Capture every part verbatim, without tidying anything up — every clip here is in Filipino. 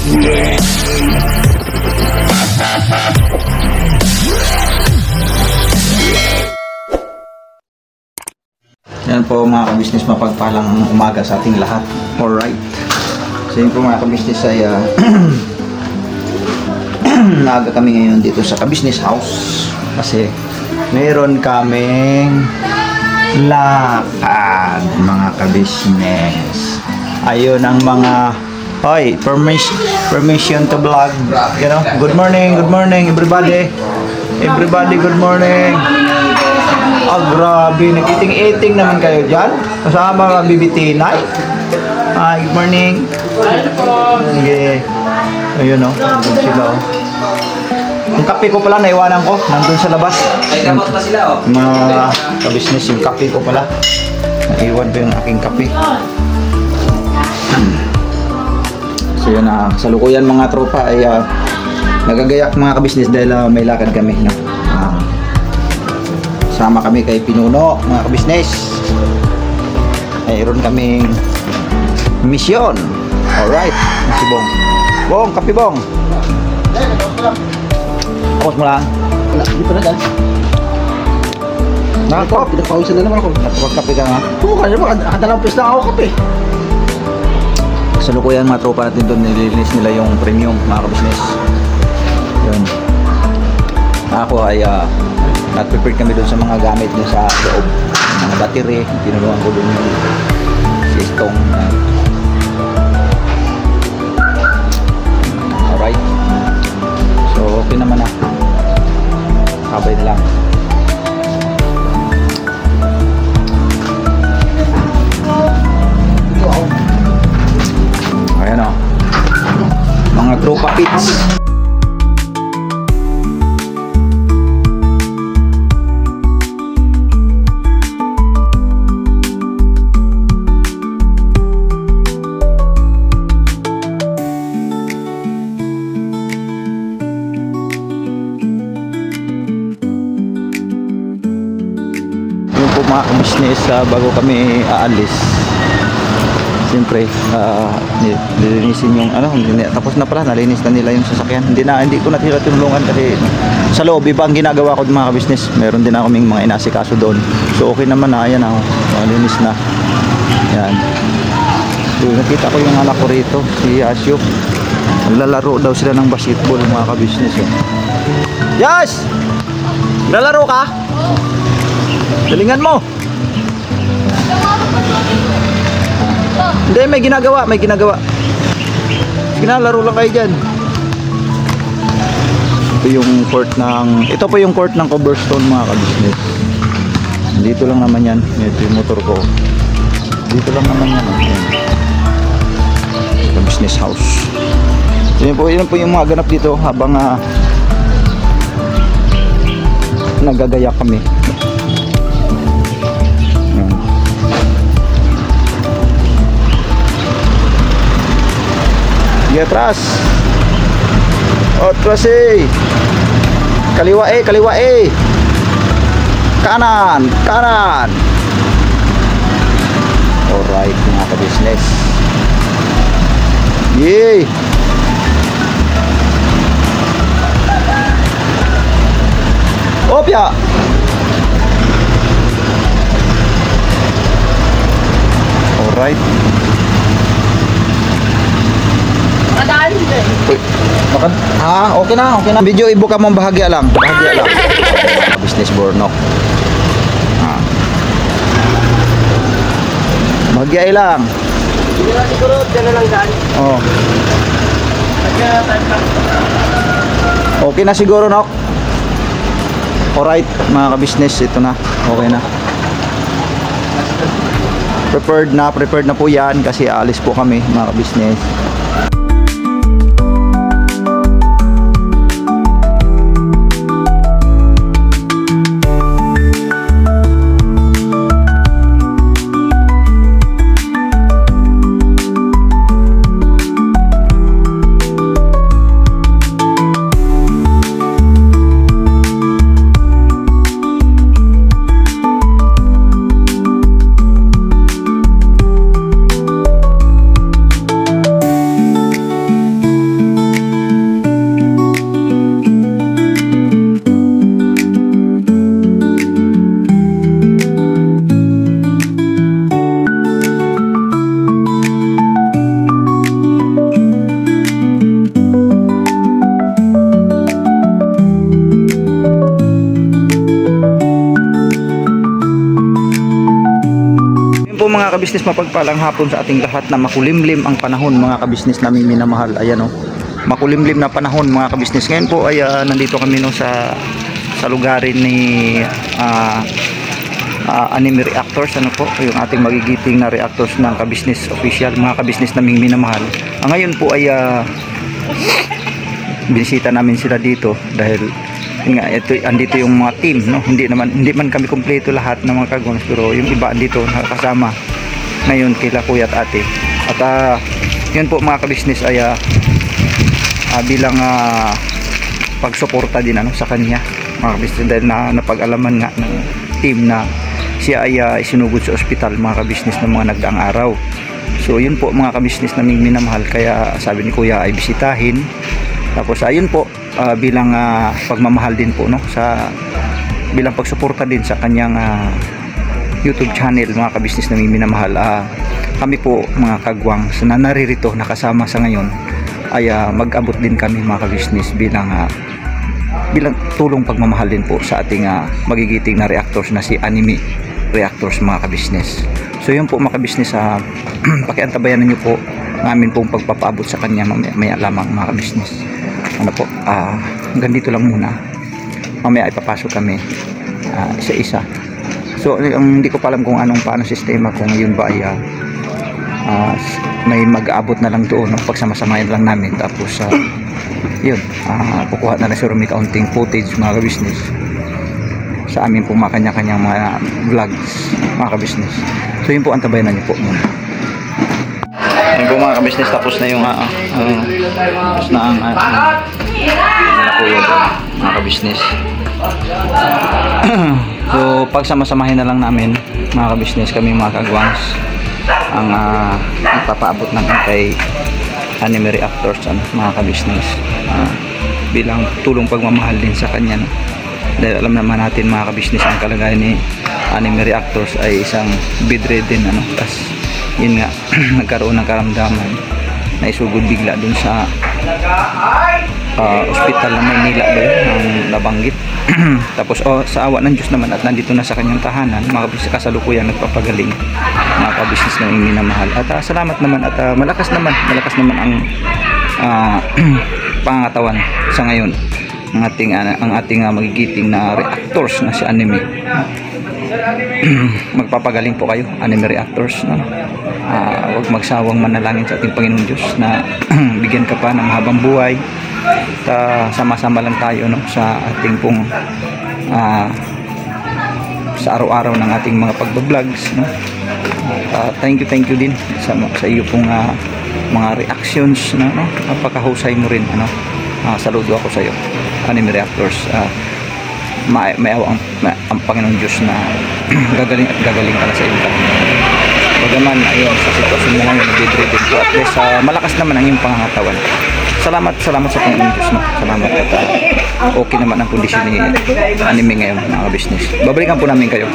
Yan po mga ka-business, mapagpalang umaga sa ating lahat. Alright. So yun po mga ka-business ay uh, naaga kami ngayon dito sa ka-business house kasi meron kaming lakad mga ka-business. Ayun ang mga hoy, permission, permission to vlog. You know, good morning, good morning everybody. Everybody, good morning. Oh, grabe, nag-eating-eating naman kayo dyan. Kasama mga bibitinay. Hi, good morning. Okay. Ayun o, nandun sila o. Yung kape ko pala, naiwanan ko. Nandun sa labas. Ay, gamot pa sila o. Mga ka-business, yung kape ko pala. Naiwan ko yung aking kape. So yun na, salukuyan mga tropa ay uh, nagagayak mga ka-business dahil uh, may lakad kami. No? Uh, sama kami kay Pinuno mga ka-business. Mayroon kaming misyon. Alright, si Bong. Bong, kape Bong. Tapos mo lang. Wala, hindi pa na dyan. Nakakop. Pinagpawisan na naman ako. Nakakop ka nga. Oo, kanya ba? Nakadalawang pis na ako kape. Salukuyan mga tropa natin doon, nililinis nila yung premium mga ka-business. Yun. Ako ay uh, nag-prepare kami doon sa mga gamit niya sa loob. Mga battery, tinulungan ko doon yung sistong. Uh, alright. So okay naman na. Kabay na lang. Ayan o, mga tropa pits. Yung po mga business, uh, bago kami aalis, siyempre, uh, nilinisin yung ano, tapos na pala, nalinis na nila yung sasakyan. Hindi na, hindi ko na tila tinulungan kasi sa loob, iba ang ginagawa ko mga business. Meron din ako mga inasikaso doon. So okay naman na, ayan ako, nalinis na. Yan. So nakita ko yung anak ko rito, si Asyo. Naglalaro daw sila ng basketball mga ka-business. Eh. Yes! Naglalaro ka? Galingan mo! Hindi, may ginagawa, may ginagawa. Ginalaro lang kayo dyan. Ito yung court ng, ito po yung court ng Cobblestone mga ka-business. Dito lang naman yan. Ito yung motor ko. Dito lang naman yan. Ito business house. Yun po, yun po yung mga ganap dito habang uh, nagagayak kami. Sige, atras. Atras eh. Kaliwa eh, kaliwa eh. Kanan, kanan. Alright, mga ka-business. Yay. Opya. Alright. Uy, bakit? Ha? Okay na, okay na. Video ibuka mong bahagya lang. Bahagya lang. Business Bornok. Ha. Bahagya lang. Hindi na siguro, dyan na lang daan. Oo. Okay na siguro, Nok. Alright, mga ka-business, ito na. Okay na. Prepared na, prepared na po yan kasi aalis po kami, mga ka-business. ka-business, mapagpalang hapon sa ating lahat na makulimlim ang panahon mga ka-business naming minamahal. Ayan oh, makulimlim na panahon mga ka-business. Ngayon po ay uh, nandito kami no sa sa lugarin ni uh, uh, Anime Reactors, ano po, yung ating magigiting na reactors ng ka-business official, mga ka-business naming minamahal. Uh, ngayon po ay uh, binisita namin sila dito dahil nga ito andito yung mga team, no, hindi naman hindi man kami kumpleto lahat ng mga kagons, pero yung iba andito nakasama ngayon kila kuya at ate. At uh, yun po mga ka-business ay uh, uh, bilang uh, pagsuporta din ano sa kanya mga ka-business, dahil na napag-alaman nga ng team na siya ay uh, isinugod sa ospital mga ka-business ng mga nagdaang araw. So yun po mga ka-business naming minamahal, kaya sabi ni kuya ay bisitahin. Tapos ayun po, uh, bilang uh, pagmamahal din po no sa bilang pagsuporta din sa kanyang uh, YouTube channel mga ka-business naming minamahal, uh, kami po mga kagwang na naririto nakasama sa ngayon ay uh, mag-abot din kami mga ka-business bilang uh, bilang tulong pagmamahal din po sa ating uh, magigiting na reactors na si Anime Reactors mga ka-business. So yun po mga ka-business, uh, pakiantabayan niyo po namin pong pagpapaabot sa kanya mamaya, maya lamang mga ka-business. Ano po, uh, hanggang dito lang muna, mamaya ipapasok kami uh, isa-isa. So um, hindi ko pa alam kung anong paano sistema, kung yun ba ay uh, uh, may mag-aabot na lang doon, no? Pagsamasamahin lang namin, tapos uh, yun, uh, kukuha na lang si Romy kaunting footage mga ka-business sa amin po mga kanya-kanyang mga vlogs mga ka-business. So yun po, antabayan na niyo po muna. Ayun po mga ka-business, tapos na yung uh, uh, tapos na ang uh, uh, kuya doon mga ka-business. So pagsamasamahin na lang namin mga ka-business, kami mga kagwangs ang uh, ipapaabot namin kay Anime Reactors ano, mga ka-business, uh, bilang tulong pagmamahal din sa kanya, no? Dahil alam naman natin mga ka-business, ang kalagayan ni Anime Reactors ay isang bedridden ano, tas yun nga nagkaroon ng karamdaman na isugod bigla dun sa uh, ospital ng Maynila ba yun, ang nabanggit. Tapos oh, sa awa ng Diyos naman at nandito na sa kanyang tahanan mga ka-business, kasalukuyan nagpapagaling mga ka-business na minamahal. At uh, salamat naman at uh, malakas naman malakas naman ang uh, pangangatawan sa ngayon ang ating uh, ang ating uh, magigiting na reactors na si Anime. Magpapagaling po kayo Anime Reactors, no? Uh, huwag magsawang manalangin sa ating Panginoon Diyos na bigyan ka pa ng mahabang buhay. Uh, sama-sama lang tayo no sa ating pong uh, sa araw-araw ng ating mga pagbabloggs, no? Uh, thank you thank you din sa, sa iyo pong uh, mga reactions na no? Napakahusay mo rin ano. Uh, saludo ako sa iyo Anime Reactors. Uh, may, may awa ang, may, ang Panginoon Diyos na gagaling at gagaling pala sa iyo. Bagaman ayun sa sitwasyon mo ngayon nag-bedridden ko, at least uh, malakas naman ang iyong pangangatawan. Salamat, salamat sa Panginoon Diyos, no? Salamat at uh, okay naman ang kondisyon ni Anime ngayon mga business. Babalikan po namin kayo.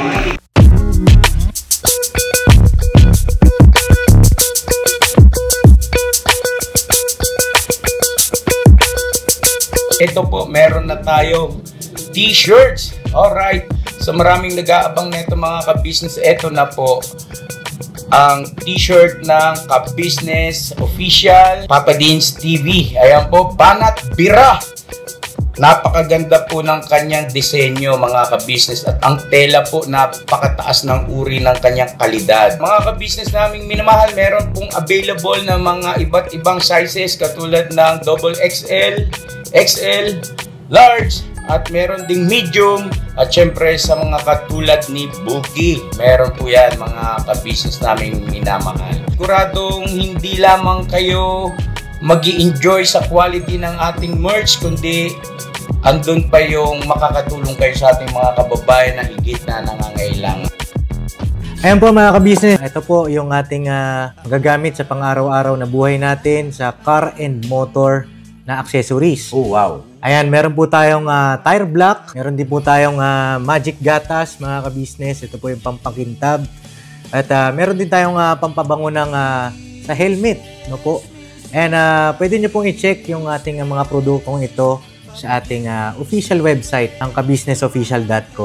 Ito po, meron na tayong t-shirts. Alright. So maraming nag-aabang nito mga ka-business. Ito na po ang t-shirt ng ka-business official Papa Deans T V. Ayan po, Banat Bira. Napakaganda po ng kanyang disenyo mga ka-business, at ang tela po napakataas ng uri ng kanyang kalidad. Mga ka-business naming minamahal, meron pong available na mga iba't ibang sizes katulad ng double X L, X L, large, at meron ding medium, at syempre sa mga katulad ni Boogie, meron po yan mga ka-business naming minamahal. Siguradong hindi lamang kayo magi-enjoy sa quality ng ating merch, kundi andun pa yung makakatulong kayo sa ating mga kababayan na higit na nangangailangan. Ayan po mga ka-business, ito po yung ating uh, gagamit sa pang-araw-araw na buhay natin sa car and motor na accessories. Oh wow! Ayan, meron po tayong uh, tire block, meron din po tayong uh, magic gatas mga ka-business, ito po yung pampakintab. At uh, meron din tayong uh, pampabango ng uh, sa helmet, no po. And uh, pwede nyo pong i-check yung ating uh, mga produktong ito sa ating uh, official website, ang ka business official dot com.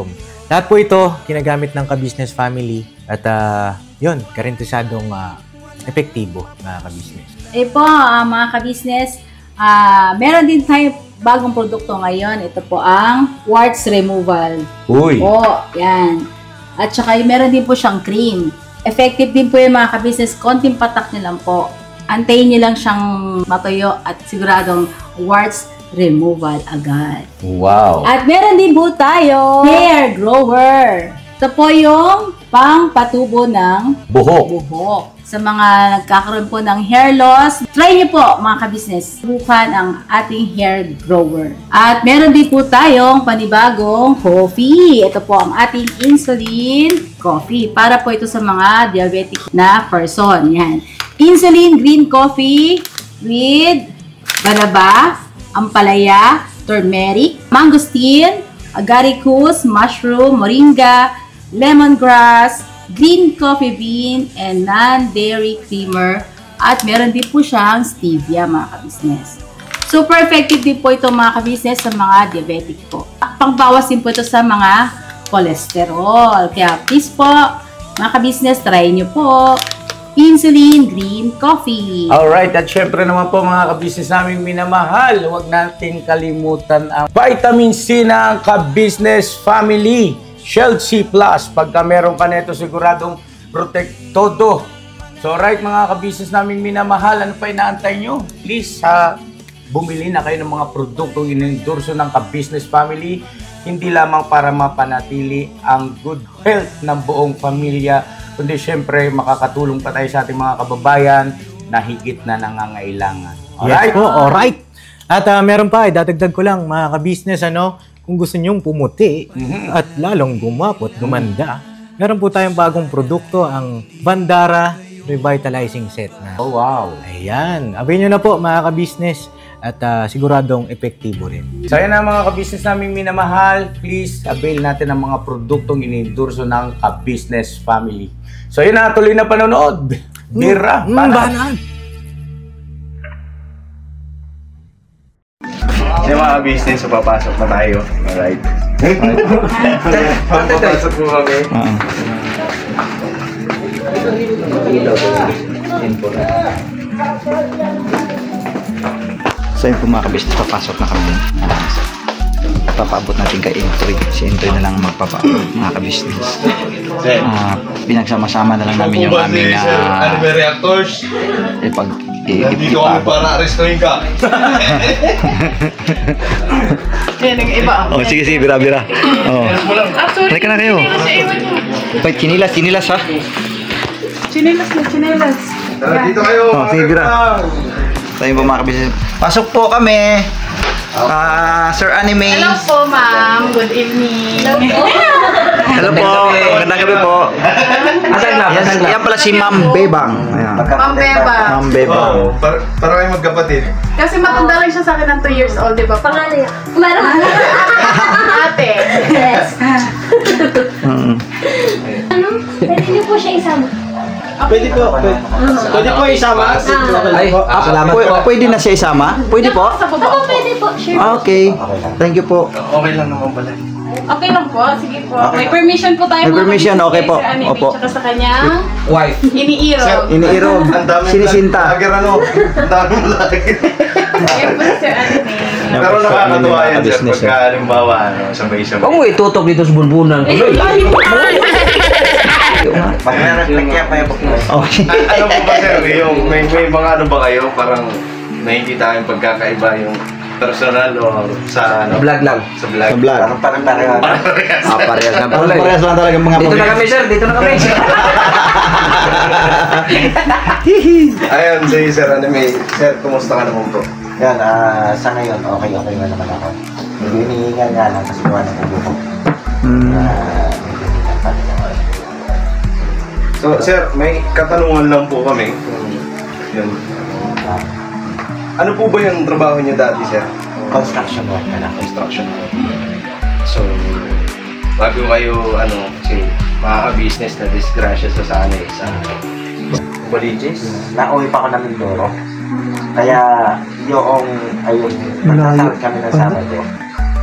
Lahat po ito, ginagamit ng ka-business family at uh, yun, karintisadong uh, epektibo, mga ka-business. Eh po, uh, mga ka-business, uh, meron din tayo bagong produkto ngayon. Ito po ang warts removal. Uy! Po, yan. At saka meron din po siyang cream. Effective din po yung mga ka-business, konting patak nyo lang po. Antayin nyo lang siyang matuyo at siguradong warts removal agad. Wow! At meron din po tayo hair grower. Ito po yung pang-patubo ng Buhok. buhok. Sa mga nagkakaroon po ng hair loss, try niyo po mga ka-business, subukan ang ating hair grower. At meron din po tayong panibagong coffee. Ito po ang ating insulin coffee. Para po ito sa mga diabetic na person. Yan. Insulin green coffee with banaba, ampalaya, turmeric, mangosteen, agaricus, mushroom, moringa, lemongrass, green coffee bean, and non-dairy creamer. At meron din po siyang stevia, mga ka-business. Super effective din po ito, mga ka-business, sa mga diabetic po. Pangbawas din po ito sa mga cholesterol. Kaya please po, mga ka-business, try nyo po insulin green coffee. Alright, at syempre naman po mga ka-business naming minamahal, huwag natin kalimutan ang vitamin C ng ka-business family. Shield C Plus. Pagka meron ka nito, siguradong protect todo. So, right mga ka-business naming minamahal, ano pa inaantay nyo? Please, ha, bumili na kayo ng mga produktong inendorso ng ka-business family. Hindi lamang para mapanatili ang good health ng buong pamilya, kundi syempre makakatulong pa tayo sa ating mga kababayan na higit na nangangailangan. Alright? Yes po, alright. At uh, meron pa, idadagdag ko lang, mga ka-business, ano, kung gusto nyong pumuti Mm-hmm. at lalong gumapot, gumanda, meron po tayong bagong produkto, ang Bandara Revitalizing Set. Na. Oh, wow. Ayan, abay nyo na po, mga ka-business, at uh, siguradong epektibo rin. So yan na mga ka-business naming minamahal, please avail natin ang mga produktong inendorso ng ka-business family. So yun na, tuloy na panonood. Bira, Mm, para. banan. Yung mga business, so papasok na tayo. Alright. Papasok po kami. Oo. So yun po mga ka-business, papasok na kami. Papaabot natin kay Intoy. Si Intoy na lang magpapaabot, mga ka-business. Ah, pinagsama-sama na lang namin yung aming uh, reactors? ipag Nandito kami para arestuhin ka. Yan, ang iba. Oh, sige, sige, bira-bira. Oh. Halika na kayo. Wait, chinilas, chinilas ha. Chinelas na, chinelas. Tara, dito kayo. Oh, sige, bira. Tayo po mga kabisnes. Pasok po kami. Ah, Sir Anime. Hello po, ma'am. Good evening. Hello po. Magandang gabi po. Yan, yan pala si Ma'am Bebang. Ayan. Ma'am Beba. Ma'am Bebang. Oh, para, para kayo magkapatid. Kasi matanda lang siya sa akin ng two years old, di ba? Pangalan niya. Meron. Ate. Yes. Mm. Ano? Pwede niyo po siya isama. Pwede po. Pwede, pwede po isama. Ay, salamat po. Pwede na siya isama? Pwede po? Sa baba Oo, po. pwede po. Sure. Okay. Thank you po. Okay lang naman pala. Okay lang po. Sige po. May permission po tayo. May mga permission, kabisnes okay po. kay Sir Anime, Opo. Tsaka sa kanyang Wife. iniiro. Iniirog. Ang dami Sinisinta. vlogger, ano? Ang dami vlogger. Ayun po si Sir Anime. Pero nakakatuwa yan, sir. Pagka halimbawa, ano, sabay-sabay. Huwag mo itutok dito sa bulbunan. Eh, layo po. Mag-reflect pa yung Okay. Ano po ba, sir? Yung, may, may mga ano ba kayo? Parang nakikita yung pagkakaiba yung personal o sa ano? Vlog lang. Sa vlog. Sa vlog. Parang pareho. Ah, parehas na. Parehas lang talaga mga Dito na kami, sir. Dito na kami. Ayun, si Sir Anime. Sir, kumusta ka naman po? Yan, ah, sa ngayon, okay, okay na naman ako. Medyo hinihingal nga lang kasi gawa ng ulo ko. Hmm. Ah, medyo hinihingal pa rin ako. So, sir, may katanungan lang po kami. Kung yun. Ah, Ano po ba yung trabaho niyo dati, sir? construction work na lang. Construction. So, bago kayo, ano, kasi mga business na disgrasya sa sana eh, sa colleges. Nauwi pa ako ng Mindoro. Kaya yung, ayun, magkasakit kami ng Sabado.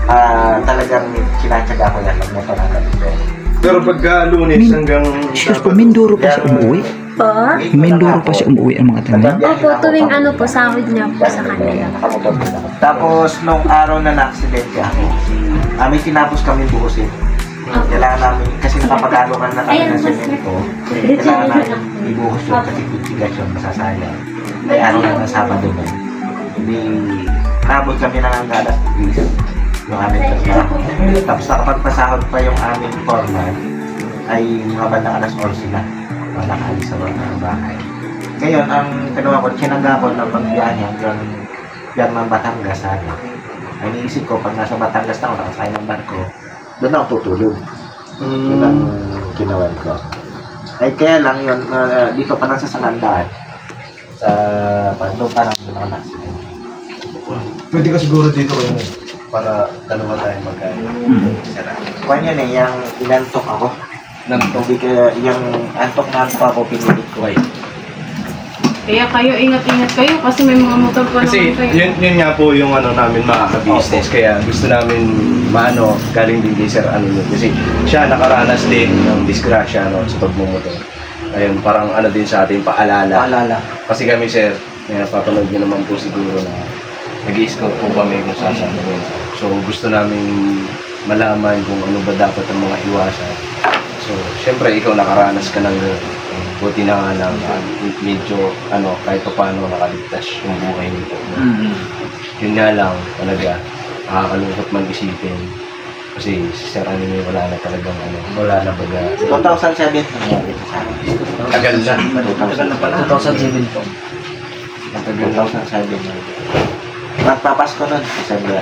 ah talagang sinatsaga ko yan, magmotor hanggang dito. Pero pagka Lunes hanggang... Sus po, Mindoro pa siya umuwi. Po? Mindoro pa siya umuwi ang mga tanan. Opo, tuwing ano po, sahod niya po sa kanila. Tapos, nung araw na na-accident ako, ah, may tinapos kami buhusin. Kailangan namin, kasi nakapag-alokan na kami ng semento, kailangan namin ibuhos yun kasi tutigas yun, masasayang. May araw na ng Sabado nun. Hindi, nabot kami ng hanggalas ng yung aming trabaho. Tapos nakapagpasahod pa yung aming foreman, ay mga bandang alas eleven na. Wala nakaalis sa mga bahay. Ngayon, ang ginawa ko, sinangga ko ng pagbiyahe hanggang biyan ng Batangas sana. Ay niisip ko, pag nasa Batangas na ako, nakasakay ng barko, doon ako tutulog. Mm. Yun ang ginawan ko. Ay kaya lang yun, uh, dito pa lang sa Sanandaan. Sa doon parang mga nasin. Pwede ka siguro dito yun para dalawa tayo magkain. Mm-hmm. Kung yan eh, yung inantok ako. Nantok. Hindi kaya, yung antok na antok ako, pinilit ko ay. Kaya kayo, ingat-ingat kayo kasi may mga motor pa Kasi naman kayo. yun, yun nga po yung ano namin mga business kaya gusto namin maano galing din kay Sir ano yun kasi siya nakaranas din ng disgrasya no, sa pagmumotor. Ayun, parang ano din sa ating paalala. Paalala. Kasi kami Sir, may napapanood nyo naman po siguro na nag-i-scout po kami kung saan saan kami. So gusto namin malaman kung ano ba dapat ang mga iwasan. So syempre ikaw nakaranas ka ng buti na nga lang, uh, medyo ano, kahit pa paano nakaligtas yung buhay nito. Mm-hmm. Yun nga lang, talaga, nakakalungkot man isipin. Kasi si Sir Anime wala na talagang ano, wala na baga. two thousand seven nangyari ito sa akin. Tagal na. Tagal na pala. two thousand seven po. two thousand seven. Magpapasko nun, December.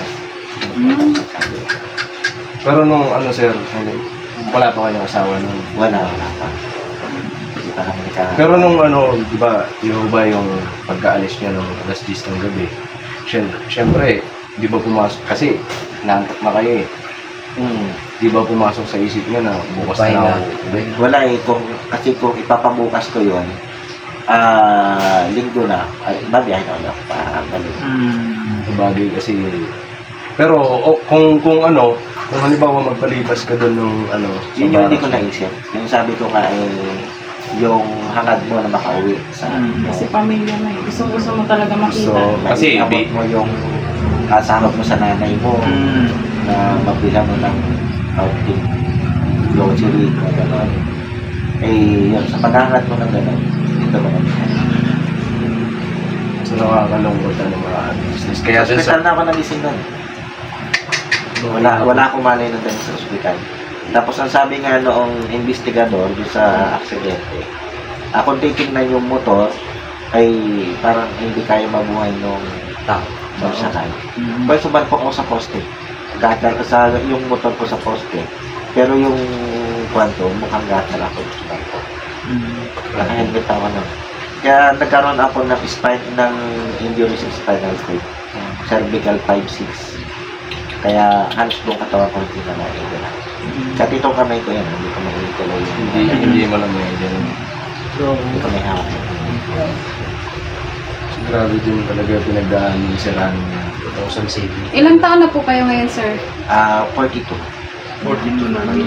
Pero nung ano Sir, ano, wala pa kayong asawa nun? Wala, wala pa. Pero nung ano, di ba, yung ba yung pagkaalis niya nung alas diyes ng gabi, syempre, di ba pumasok, kasi naantok na kayo eh. Hmm. Di ba pumasok sa isip niya na bukas na ako? Wala eh, kung, kasi kung ipapabukas ko yun, ah, uh, linggo na, ay, babiyahin ako na para balik. Hmm. Bagay kasi, pero o, kung kung ano, kung halimbawa magpalipas ka doon nung ano, yun yung hindi ko naisip. Yung sabi ko nga eh, yung hangad mo na makauwi sa hmm, kasi pamilya na eh. Gusto-gusto mo talaga makita. So, kasi abot mo yung kasahod mo sa nanay mo mm. na mabila mo ng outing grocery na gano'n. Eh, yun, sa paghangad mo ng gano'n, dito mo naman. So, nakakalungkot na ng mga business. Kaya sa hospital na ako nagising nun. Wala, wala akong malay na dahil sa hospital. Tapos ang sabi nga noong investigador doon sa aksidente, ah, kung titignan yung motor, ay parang hindi kaya mabuhay nung tao, magsakay. Mm-hmm. Kaya sumalpok ako sa poste. Gatal sa yung motor ko sa poste. Pero yung kwanto, mukhang gatal ako sa sumalpok. Mm-hmm. Naka-helmet ako nun. Kaya nagkaroon ako ng spine, ng injury sa spinal cord. Mm-hmm. Cervical five six. Kaya halos buong katawan ko hindi na naigala. Sa titong kamay ko yan, hindi ko maigala yun. Hindi, hindi mo lang may dyan. Hindi ko may hawak. So, grabe din talaga pinagdaan ni Sir Anime niya. two thousand seven. Ilang taon na po kayo ngayon, sir? Ah, forty-two. forty-two na lang.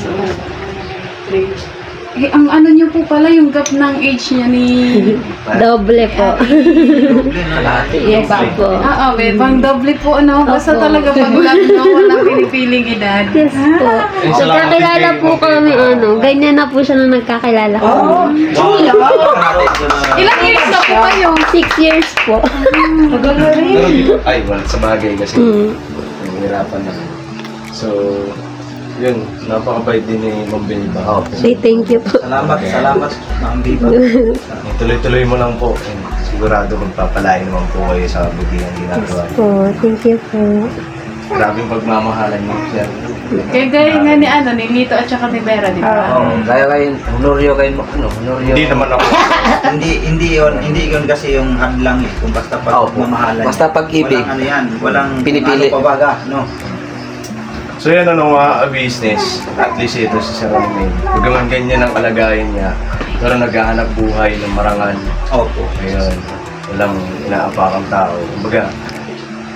Eh, ang ano niyo po pala, yung gap ng age niya ni... Doble po. Yes po. Ah, oh, may pang doble po, ano? Basta Opo. talaga pag gap, no? Walang pinipiling edad. Yes po. Nagkakilala po kami, ano, ganyan na po siya nung nagkakilala kami. Ilang years na po kayo? Six years po. Maganda rin. Pero di ba, ay, well, sa bagay kasi, Mm. nahihirapan na. So, yun, napakabait din ni Ma'am Belba. Oh, Say thank you po. salamat, salamat, Ma'am Biba. Tuloy-tuloy mo lang po. And sigurado magpapalain naman po kayo sa butihan ginagawa. Po, thank you po. Grabing pagmamahalan mo, Sir. Kaya gaya nga ni ano, ni Lito at saka ni Vera, di ba? Oo, kaya kayo, honorio kayo, ano, honorio. Hindi naman ako. hindi hindi yon hindi yon kasi yung hadlang eh kung basta pag Opo. mamahalan. Basta pag-ibig. Walang ano yan, walang Pinipili. ano pabaga, no. So yan ano mga business, at least ito si Sir Anime. Bagaman ganyan ang kalagayan niya, pero naghahanap buhay ng marangal. Opo. Ayun, walang inaapakang tao. Kumbaga,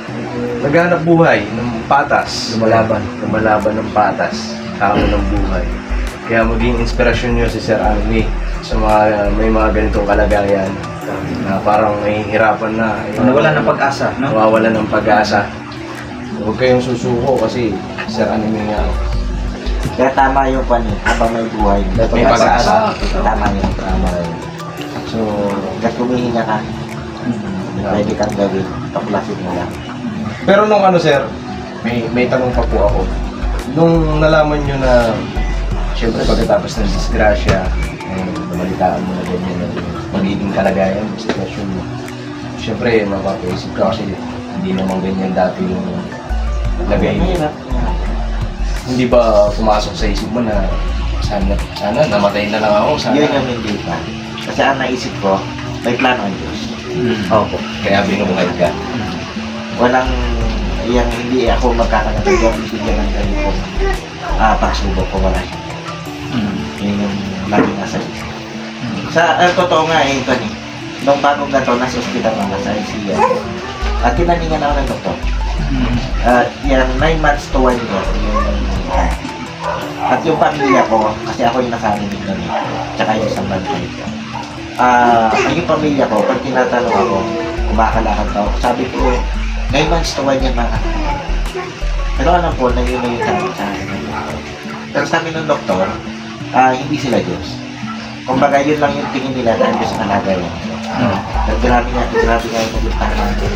naghanap buhay ng patas. Lumalaban. Lumalaban ng patas. Tao ng buhay. Kaya maging inspirasyon nyo si Sir Arnie sa mga may mga ganitong kalagayan na parang nahihirapan na. Nawala ng pag-asa, no? Nawawala ng pag-asa. Huwag kayong susuko kasi Sir Arnie may nga. Kaya tama yung pan eh, habang may buhay. May pag-asa. Tama yun. Tama yun. So, hanggang humihinga ka, pwede kang gawin, paklasin mo lang. Pero nung ano sir, may may tanong pa po ako. Nung nalaman nyo na, siyempre pagkatapos ng disgrasya, eh, nabalitaan mo na ganyan na magiging kalagayan, sitwasyon mo. Siyempre, mapapaisip ka kasi hindi naman ganyan dati yung lagay mo. Hindi ba pumasok sa isip mo na sana, sana namatay na lang ako, sana? Yun yung hindi pa. Kasi ang naisip ko, may plano ang Diyos. Hmm. Opo. Kaya binubuhay ka. Walang, yung hindi ako magkakanagang bibigyan ng ganito. Ah, pagsubok ko, wala siya. Yun yung lagi nasa isip. Sa, uh, totoo nga eh, ito ni. Nung bagong gato, nasa hospital na nasa I C U. At tinaningan ako ng doktor. Uh, yung nine months to one year. Yung, at yung pamilya ko, kasi ako yung nakarinig na nito. Tsaka yung isang bantay ko. Ah, uh, yung pamilya ko, pag tinatanong ako, kumakalakad ako, sabi ko, nine months to one year mga kapatid. Pero alam po, na yun na yung sabi sa akin. Pero sabi ng doktor, uh, hindi sila Diyos. Kumbaga, yun lang yung tingin nila dahil sa kalagayan. Hmm. Grabe nga, grabe nga yung naglutaan natin.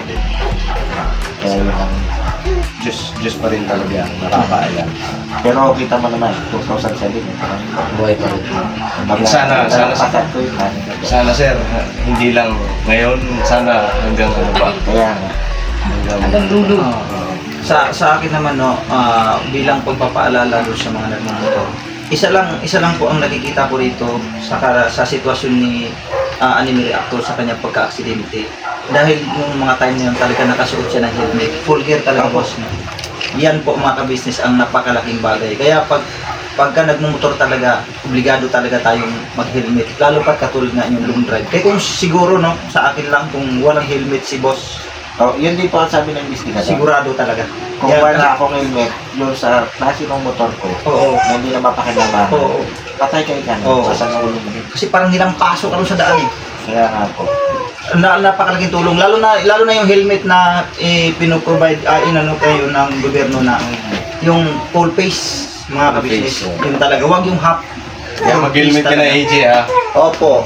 Kaya yun ang Diyos, Diyos pa rin talaga, nakakaalam. pero kita mo naman, two thousand seven, Buhay pa rin. Sana, sana, sana, sana, sana sir, hindi lang ngayon, sana hanggang ano ba? kaya nga. Hanggang dulo. Sa sa akin naman no, ah, bilang pagpapaalala doon sa mga nagmamotor. Isa lang isa lang po ang nakikita ko rito sa kara- sa sitwasyon ni uh, Anime Reactor sa kanyang pagka-aksidente. Dahil yung mga time na yun talaga nakasuot siya ng helmet. Full gear talaga boss. No? Yan po mga ka-business ang napakalaking bagay. Kaya pag pagka nagmumotor talaga, obligado talaga tayong mag-helmet. Lalo pa katulad nga yung long drive. Kaya kung siguro no, sa akin lang kung walang helmet si boss, Oh, yun din po ang sabi ng investigador. sigurado talaga. Kung Yan, wala akong helmet, yung sa klase ng motor ko, Oo. na hindi na mapakinabangan, Oo. patay kayo ka Oo. na, sasanulong mo. Kasi parang nilang pasok ano sa daan eh. Kaya nga po. Na, napakalaking tulong lalo na lalo na yung helmet na eh, pino-provide uh, inano kayo ng gobyerno na yung full face mga Full ka-business. face, oh. Yung talaga, wag yung half. Kaya mag-helmet ka na A J ha. Opo.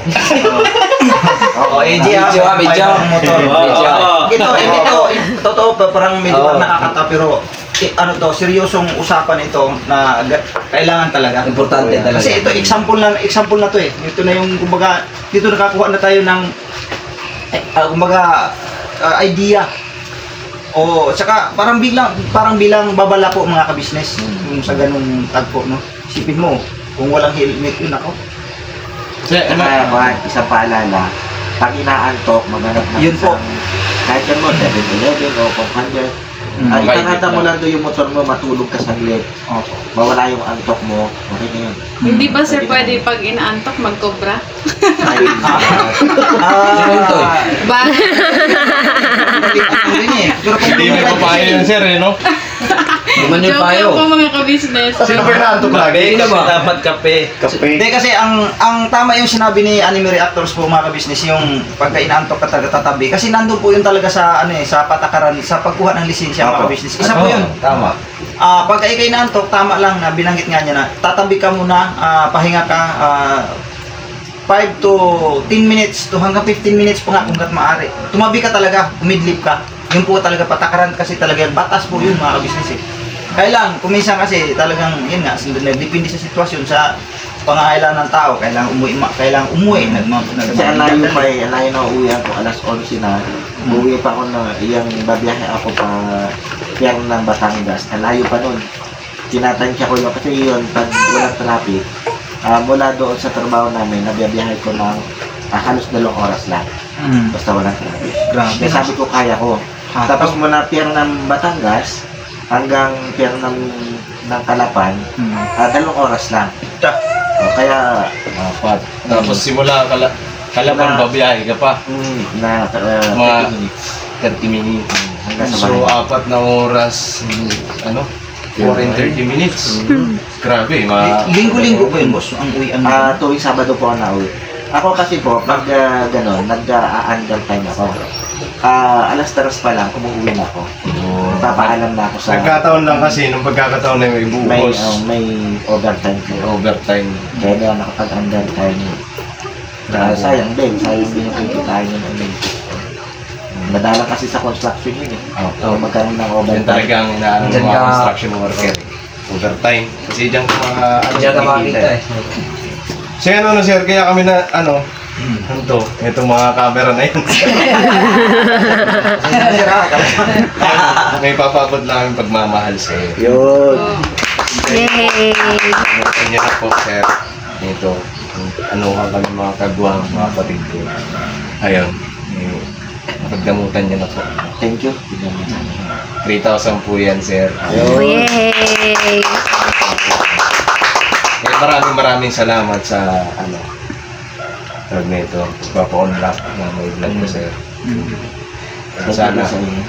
Oo, A J ha. Medyo, medyo. Motor. Medyo. Ito, ito, ito, totoo pa, parang medyo Oo. nakakata pero eh, ano to, seryosong usapan ito na ga- kailangan talaga. Importante talaga. Kasi ito example na example na to eh. Ito na yung kumbaga dito nakakuha na tayo ng eh, ah, kumbaga ah, idea. O saka parang bilang parang bilang babala po mga ka-business yung sa ganung tagpo no. Isipin mo kung walang helmet yun ako. Kasi ano, Kaya ba, isang paalala, pag inaantok, maghanap ng Yun po. isang, kahit yan mo, seven eleven o four hundred, Mm, ay okay, itanata mo lang. lang doon yung motor mo, matulog ka saglit, Opo. mawala yung antok mo, okay na yun. Hindi ba sir pwede pag inaantok magkobra? Ay, Ah, Ba? hindi mo papayo yun sir eh no? Naman yung Joke payo. lang po mga ka-business. Sino ba inaantok lagi? Hindi ba? dapat kape. Hindi kasi ang ang tama yung sinabi ni Anime Reactors po mga ka-business yung pagka inaantok ka talaga tatabi kasi nandun po yun talaga sa ano eh sa patakaran sa pagkuha ng lisensya mga Opo. ka-business. Isa po yun. Tama. Ah, pagka ikay inaantok tama lang na binanggit nga niya na tatabi ka muna, ah, pahinga ka ah, five to ten minutes to hanggang fifteen minutes pa nga kung kat maaari. Tumabi ka talaga, umidlip ka. Yun po talaga patakaran kasi talaga yan. Batas po yun mga ka-business eh. Kaya lang, kuminsan kasi talagang yun nga, depende sa sitwasyon, sa pangangailangan ng tao, kailangan umuwi, ma- kailangan umuwi, nagma, nagma, kasi ang layo pa eh, ang layo na uuwi ako, alas eleven na, uuwi pa ako na, yung babiyahe ako pa, piyan ng Batangas, ang layo pa nun. Tinatansya ko yun, kasi yun, pag walang traffic, ah, mula doon sa trabaho namin, nabiyahe ko ng ah, halos dalawang oras lang, Mm. basta walang traffic. Grabe. Kaya sabi ko, kaya ko. Ha, Tapos mula piyan ng Batangas, hanggang piyan ng, ng Kalapan, Mm. ah, dalawang oras lang. Ta- O, kaya, Apat. Tapos simula kala, kalaban Na- babiyahe ka pa. mm, na uh, Mga- thirty minutes. thirty minutes. Hanggang sa So, bahay. apat na oras, mm, ano, four and thirty minutes. Grabe, mga... Linggo-linggo po yung boss, ang uwian mo. Ah, tuwing Sabado po ako nauwi. Ako kasi po, pag uh, gano'n, nag-a-under time ako. Ah, alas taras pa lang, umuwi na ako. Papaalam na ako sa... Nagkataon lang kasi, nung pagkakataon na may May, buhos, oh, may overtime ko. overtime. Kaya na nakapag-under time. Uh, sayang din, sayang din yung kikitain yun ulit. Madalang kasi sa construction yun eh. So, magkaroon ng Yan overtime. talagang inaano ng Diyan mga ka- construction worker. Overtime. Kasi diyan ka mga... ano, Diyan ka makikita eh. So yan ano sir, kaya kami na ano, ano to, itong mga camera na yun. May papabot lang kami pagmamahal sa iyo. Yun. Yay! Ano niya na po sir, ito, ano ka kami mga kagwang, mga kapatid ko. Ayun, eh, pagdamutan niya na po. Thank you. three thousand po yan sir. Yay! Eh, maraming maraming salamat sa ano, tawag na ito, pagpapa-unlock na may vlog ko sir. Sana,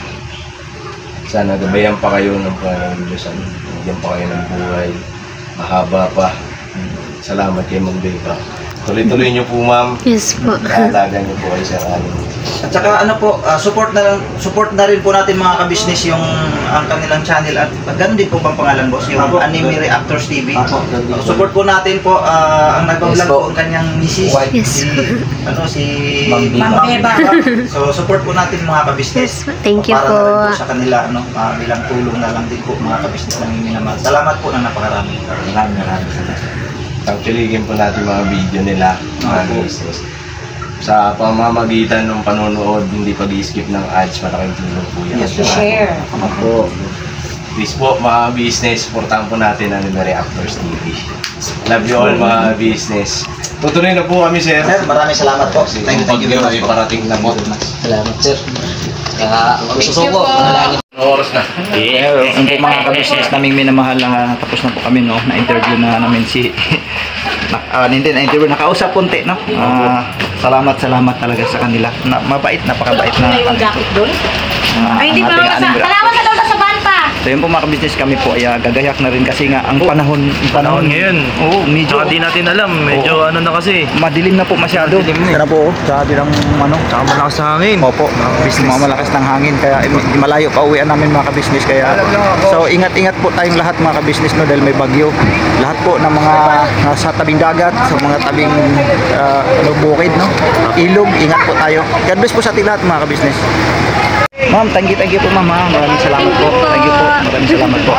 sana gabayan pa kayo ng Panginoon, bigyan pa kayo ng buhay, mahaba pa. Salamat kay Ma'am Beba. Tuloy-tuloy niyo po ma'am, Yes po. kaalaga niyo po ay Sir Alan. At saka ano po, ah, support na support na rin po natin mga ka-business yung ang kanilang channel at ganun din po bang pangalan boss, yung Apo. Anime Reactors T V. Apo, ganun din po. Support po natin po ah, ang nag-vlog Yes po po. ang kanyang misis, Yes. si ano si Ma'am Beba. Ma'am Beba. So support po natin mga ka-business. Yes po. Thank you Para po. na rin po sa kanila ano, ah, bilang tulong na lang din po mga ka-business na minamahal. Salamat po ng napakarami. Maraming maraming salamat. Actually, po natin mga video nila, mga Apo. business. Sa pamamagitan ng panonood, hindi pag-i-skip ng ads, malaking tulong po yan. Yes, Share. Ako. Please po, mga business, supportahan po natin ang Anime Reactors T V. Love you all, mga business. Tutuloy na po kami, sir. Sir, maraming salamat po. Kasi Thank you, thank you very much ay po. parating na po. Salamat, sir. Kaya, ang susuko. Manalangin. Oras na. Yeah, yung po mga ka-business naming minamahal na tapos na po kami no, na-interview na namin si na, uh, hindi na-interview, nakausap konti no. Ah, salamat, salamat talaga sa kanila. Na, mabait, napakabait na. Yung jacket doon? Uh, Ay, hindi pa naman sa... Salamat sa daw sa banta! So yun po mga ka-business, kami po ay uh, gagayak na rin kasi nga ang panahon, ang panahon ngayon. Oo, medyo Tsaka di natin alam, medyo ano na kasi. madilim na po masyado. Kaya po, tsaka din ang ano, Tsaka malakas sa hangin. opo, mga malakas ng hangin kaya eh, malayo pa uwian namin mga ka-business kaya so ingat-ingat po tayong lahat mga ka-business no dahil may bagyo. Lahat po ng mga nasa tabing dagat, sa mga tabing uh, ano, bukid no, ilog, ingat po tayo. God bless po sa ating lahat mga ka-business. Ma'am, thank you, thank you po ma'am ha. Maraming salamat po. Thank you po. Maraming salamat po.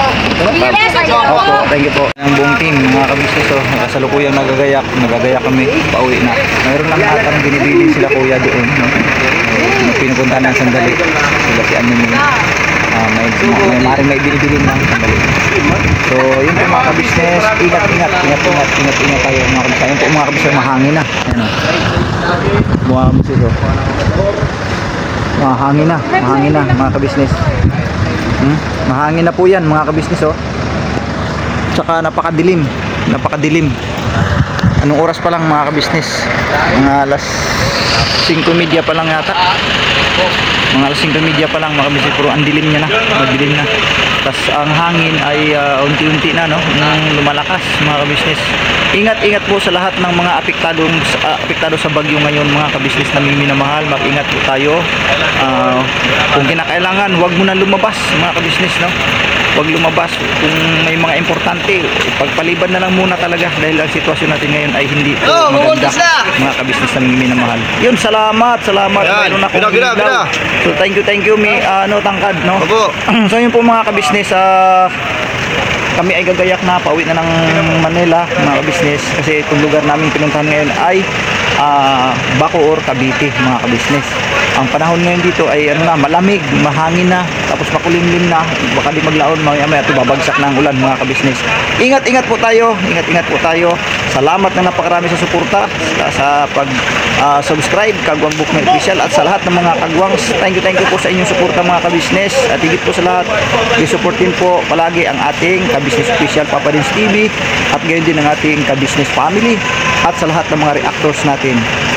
Opo, thank you po. Ang buong team, mga ka-business oh, kasalukuyang nagagayak, nagagayak kami, pauwi na. Mayroon lang natang binibili sila kuya doon. No? Pinupunta ng sandali. Sila si ano nila. Uh, may, may maaaring may binibili ng sandali. So, yun po mga ka-business. Ingat, ingat, ingat, ingat, ingat, ingat tayo mga ka-business. Yun po mga ka-business, mahangin na. Ayan o. Mga ka-business oh. Mahangin na, mahangin na mga ka-business. Hmm? Mahangin na po yan mga ka-business oh. Tsaka napakadilim, napakadilim. Anong oras pa lang mga ka-business? Mga alas singko media pa lang yata. Mga alas singko media pa lang mga ka-business, pero ang dilim niya na, madilim na. Tapos ang hangin ay uh, unti-unti na no, nang lumalakas mga ka-business. Ingat-ingat po sa lahat ng mga apektadong uh, apektado sa bagyo ngayon mga ka-business na minamahal. Mag-ingat po tayo. Uh, kung kinakailangan, huwag mo na lumabas mga ka-business no. Huwag lumabas kung may mga importante. Pagpaliban na lang muna talaga dahil ang sitwasyon natin ngayon ay hindi po Oh, maganda na! mga ka-business na minamahal. Yun, salamat, salamat. Ayan, Mayroon akong gila, gila, ilaw. gila. So thank you, thank you mi uh, ano tangkad no. Opo. So yun po mga ka-business, uh, kami ay gagayak na pauwi na ng Manila mga ka-business kasi itong lugar namin pinuntahan ngayon ay uh, Bacoor, Cavite mga ka-business. Ang panahon ngayon dito ay ano na, malamig, mahangin na, tapos makulimlim na, baka di maglaon, mamaya maya ito babagsak na ang ulan mga ka-business. Ingat-ingat po tayo, ingat-ingat po tayo. Salamat na napakarami sa suporta, sa, sa pag uh, subscribe Kagwang Bookman Official at sa lahat ng mga kagwangs. Thank you, thank you po sa inyong suporta mga ka-business. At higit po sa lahat, i-supportin po palagi ang ating ka-business official Papa Dins T V at gayon din ang ating ka-business family at sa lahat ng mga reactors natin.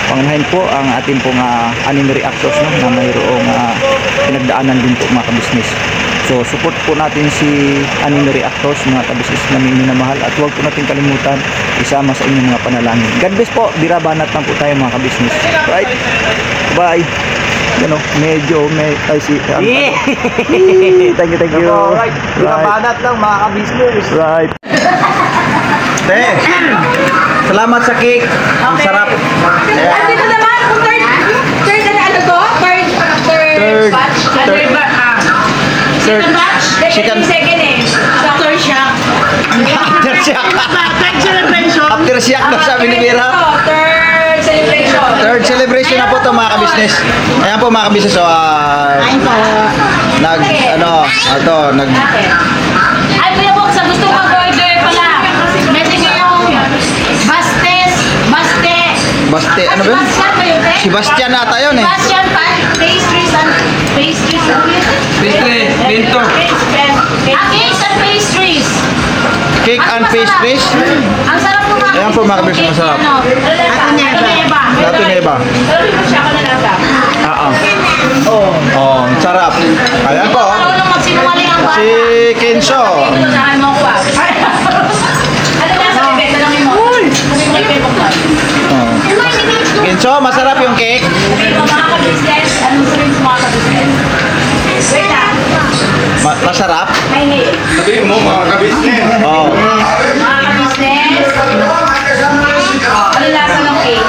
Pangunahin po ang ating pong uh, anime reactors, no, na mayroong uh, pinagdaanan din po mga kabisnes. So support po natin si Anime Reactors, mga kabisnes namin minamahal, at huwag po natin kalimutan isama sa inyong mga panalangin. God bless po, birabanat lang po tayo mga kabisnes. Right? Bye! Yan o, medyo may ay si um, yeah. Thank you, thank you. Alright, birabanat lang mga kabisnes. Right. Te, salamat sa cake. Ang sarap. Yeah. Dito naman, kung third, third na ano to? Third, third, Third, batch. third. Third batch. Second batch? Second. Second eh. After shock. After shock. Third celebration. After shock na sabi ni Mira. Third celebration. Third celebration na po ito mga kabisnes. Ayan po mga kabisnes. So, uh, nag, ano, ito, nag... Ay, Kuya Bok, sa gusto mag-order pala. Message nyo yung Bastes, Baste. Baste, ano ba? Sebastian ba yun, eh? Si Bastian ata yun eh. Sebastian Pan, pastries and pastries. Pastry, pinto. Ah, cakes and pastries. Cake and pastries. Ang sarap po mga. Ayan po mga kabisnes, masarap. Ato Neba. Ato Neba. Siya ka na lasa. Oo. Oh, oh, sarap. Ayan po. Marunong magsinungaling ang bata. Si Kenzo. Tutunahan mo ko ah. Ano na sa bibig? Talangin mo. Sabi mo yung mo. Oh. Kenzo, masarap yung cake. Mga ka-business, anong sabihin sa mga ka-business? Wait ah. Ma masarap. Ay, hindi. Sabihin mo mga kabisnes. Oh. Mga ka-business. Ano lasa ng cake?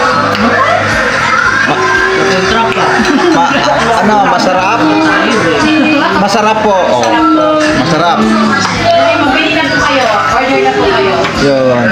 Ma ano, masarap? Masarap po. Oh. Masarap. Okay, magbili na po kayo. Order na po kayo. Yun.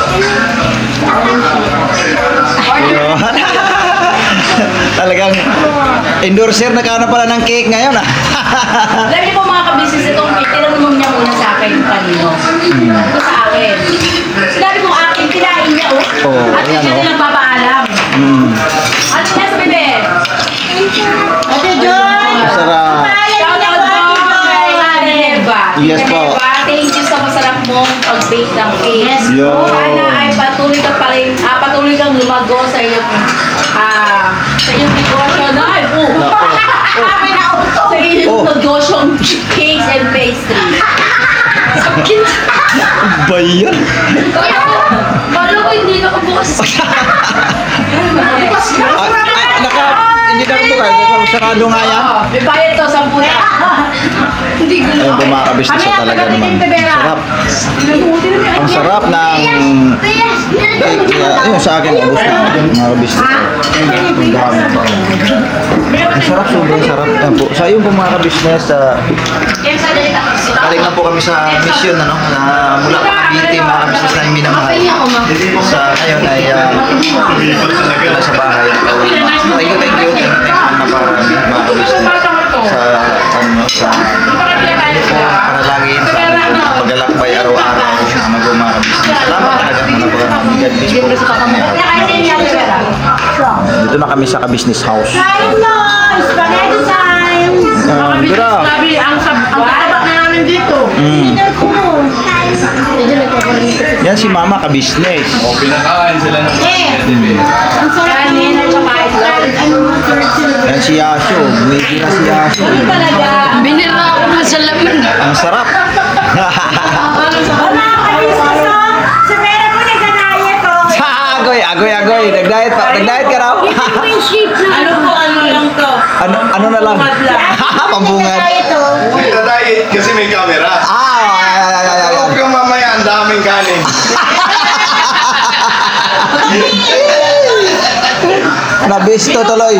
Yun. Talagang endorser na ka na pala ng cake ngayon ah. Alam niyo po mga ka-business, itong cake, tinanong niya muna sa akin kanino. Ito sa akin. Sinabi mo akin, kinain niya oh. Oh, At ayan, siya oh. din nagpapaalam. Mm. Ano niya sa bebe? Ate Joy! Masarap. Shout out po kay Ate Neva. Yes po. Neva, thank you sa masarap mong pag-bake ng cake. Yes Yo. Sana ay patuloy ka pa rin, ah, patuloy kang lumago sa iyong, ah, sa iyong negosyo na. Ay, po. Sabi na ako. Sa iyong Oh. negosyong cakes and pastries. Sakit. Bayan. Kala ko hindi na bukas. Ah, ah, naka, hindi na ito kayo. Sarado nga yan. Oo, may bayad to, sampu na. Hindi ko Ayun po mga kabisnes Kami sa ang talaga taga-tikim, naman. Tebera. Sarap. Ang sarap ng cake. Uh, yun sa akin, ubos na mga kabisnes. Ang dami pa. Ang sarap, sobrang sarap. Ayan po. Sa yun po mga kabisnes, uh, galing lang po kami sa mission ano, na mula pa Cavite, mga kabisnes na minamahal. Sa ngayon ay uh, wala sa bahay. Thank you, thank you. Thank you naparami mga kabisnes sa ano, sa panalangin, sa paglalakbay araw-araw na mag mga kabisnes. Salamat talaga mga napakarami. God bless po. Dito na kami sa kabisnes house. Spaghetti time! Uh, Dira. Sabi, ang tabak na namin dito. Mm. Yan si Mama kabisnes. O, pinakain sila ng Ang sarap kanin at saka itlog. Yan si Yasho. Bumili na si Yasho. Talaga. Binira ako na sa lamin. Ang sarap. Agoy, agoy, agoy. Nag-diet pa. Nag-diet ka raw. Ano po, ano lang to? Ano, ano na lang? Pambungad. Hindi na diet kasi may camera. Ah, ay, ay, ay, ay, ay. Huwag kang mamaya, ang daming kanin. Nabisto tuloy.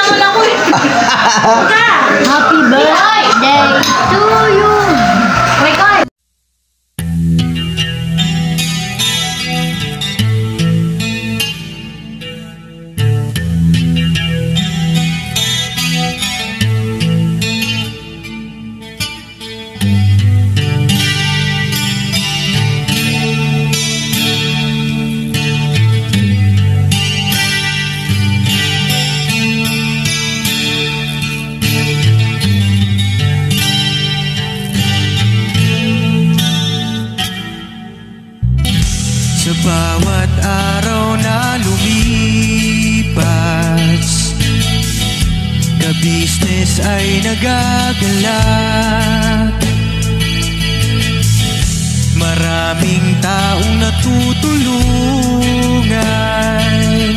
Happy birthday to you. My God! Sa bawat araw na lumipas ka-business ay nagagalak. Maraming taong natutulungan,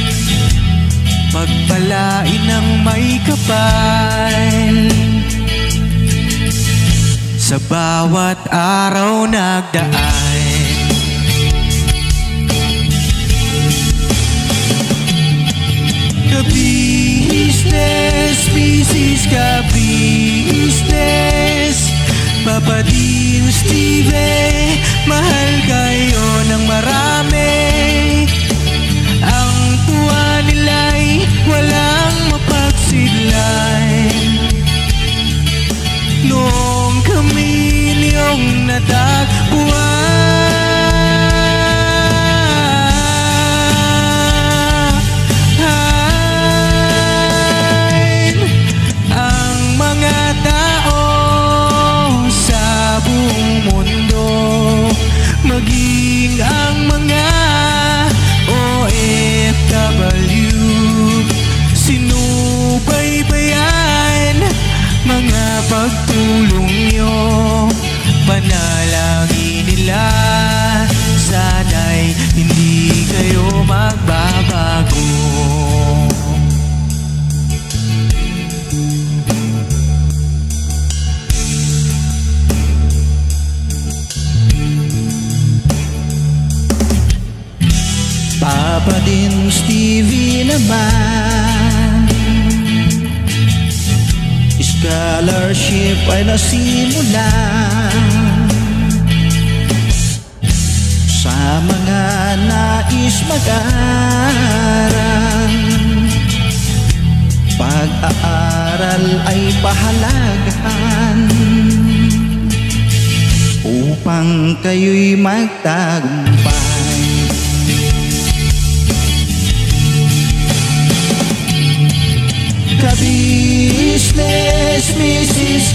pagpalain ng may kapal. Sa bawat araw nagdaan, ka-business, business, ka-business, Papa Dean, Steve, mahal kayo ng marami. Ang tuwa nila'y walang mapagsidlan. Noong kami niyong natagpuan, ang mga tao sa buong mundo, maging ang mga O F W, sinubaybayan mga pagtulong nyo. Panalangin nila, sana'y hindi kayo magbabago. Papa Dean, Stevie naman, scholarship ay nasimula sa mga nais mag-aral. Pag-aaral ay pahalagahan upang kayo'y magtagumpay. Ka-business, Missus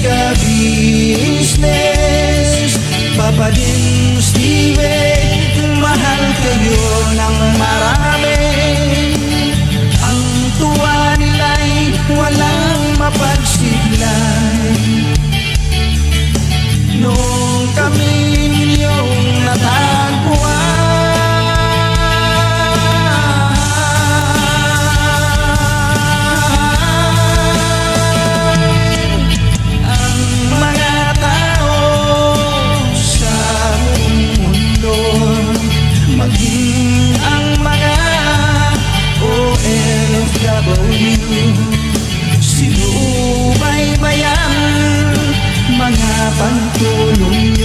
Ka-business, Papa Dean, Steve, mahal kayo ng marami. Ang tuwa nila'y walang mapagsidlan. Noong kami ninyong natagpuan, maging ang mga O F W, sinubaybayan mga pagtulong